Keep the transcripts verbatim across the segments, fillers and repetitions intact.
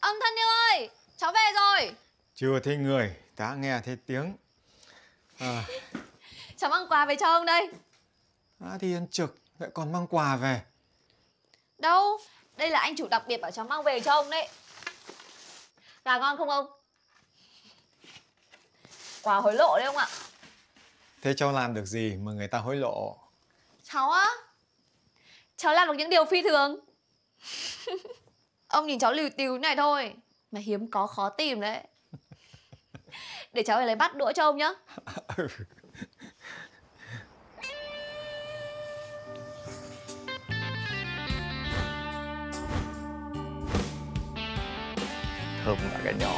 Ông Thân yêu ơi, cháu về rồi. Chưa thấy người, đã nghe thấy tiếng. À. Cháu mang quà về cho ông đây. À, thì ăn trực lại còn mang quà về. Đâu, đây là anh chủ đặc biệt bảo cháu mang về cho ông đấy. Gà ngon không ông? Quà hối lộ đấy ông ạ. Thế cháu làm được gì mà người ta hối lộ? Cháu á? Cháu làm được những điều phi thường. Ông nhìn cháu lìu tìu này thôi mà hiếm có khó tìm đấy. Để cháu về lấy bát đũa cho ông nhá. Thơm là cái nhỏ.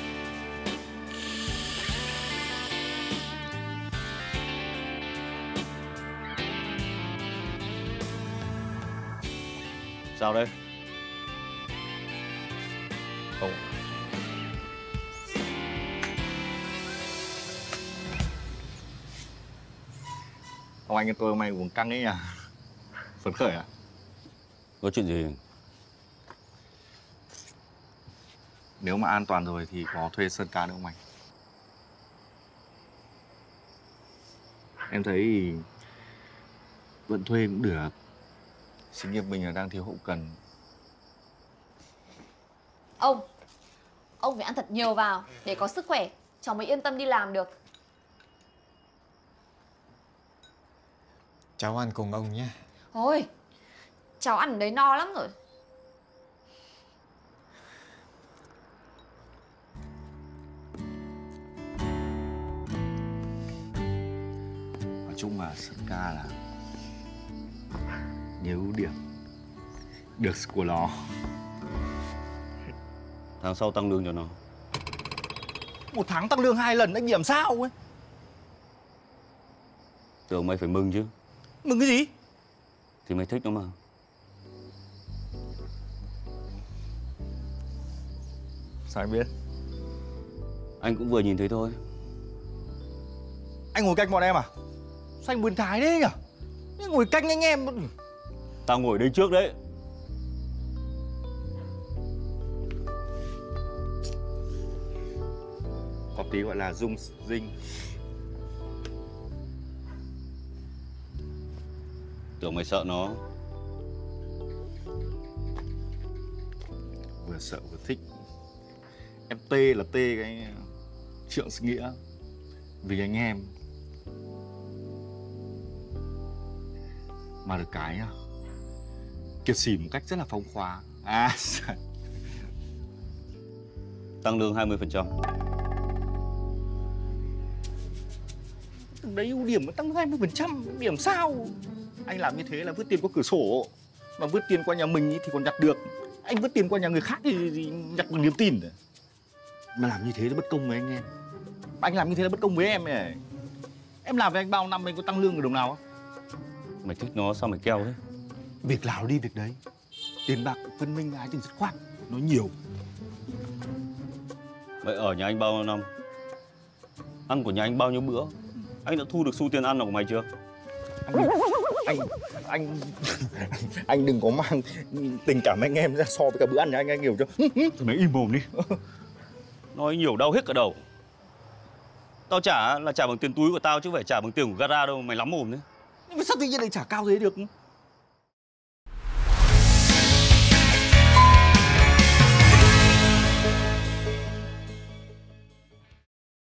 Sao đây? Không. Ông anh tôi hôm nay uống căng ấy nhỉ? Phấn khởi à? Có chuyện gì? Nếu mà an toàn rồi thì có thuê Sơn Ca nữa không anh? Em thấy thì vẫn thuê cũng được. Xí nghiệp mình là đang thiếu hậu cần. Ông, ông phải ăn thật nhiều vào để có sức khỏe, cháu mới yên tâm đi làm được. Cháu ăn cùng ông nhé. Thôi, cháu ăn ở đấy no lắm rồi. Nói chung là Sơn Ca là nhiều ưu điểm được của nó. Tháng sau tăng lương cho nó. Một tháng tăng lương hai lần anh làm sao ấy? Tưởng mày phải mừng chứ. Mừng cái gì? Thì mày thích nó mà. Sao anh biết? Anh cũng vừa nhìn thấy thôi. Anh ngồi cạnh bọn em à? Sao anh biến thái thế nhỉ? Ngồi cạnh anh em. Tao ngồi đây trước đấy. Có tí gọi là rung rinh. Tưởng mày sợ nó. Vừa sợ vừa thích. Em tê là tê cái trượng sự nghĩa. Vì anh em. Mà được cái nhá, kiệt xỉ một cách rất là phóng khoáng. À, Tăng lương hai mươi phần trăm. đấy ưu điểm nó tăng hai mươi phần trăm. Điểm sao? Anh làm như thế là vứt tiền qua cửa sổ. Mà vứt tiền qua nhà mình thì còn nhặt được. Anh vứt tiền qua nhà người khác thì, thì nhặt bằng niềm tin. Mà làm như thế là bất công với anh em. Anh làm như thế là bất công với em này. Em làm với anh bao năm anh có tăng lương ở đồng nào không? Mày thích nó sao mày keo thế? Việc nào đi việc đấy. Tiền bạc phân minh ái tình dứt khoát. Nói nhiều. Mày ở nhà anh bao nhiêu năm? Ăn của nhà anh bao nhiêu bữa? Anh đã thu được xu tiền ăn của mày chưa? Anh anh anh anh đừng có mang tình cảm anh em ra so với cả bữa ăn nhà anh, anh hiểu chưa? Thì mày im mồm đi. Nói nhiều đau hết cả đầu. Tao trả là trả bằng tiền túi của tao chứ không phải trả bằng tiền của gara đâu, mày lắm mồm đấy. Nhưng mà sao tự nhiên lại trả cao thế được?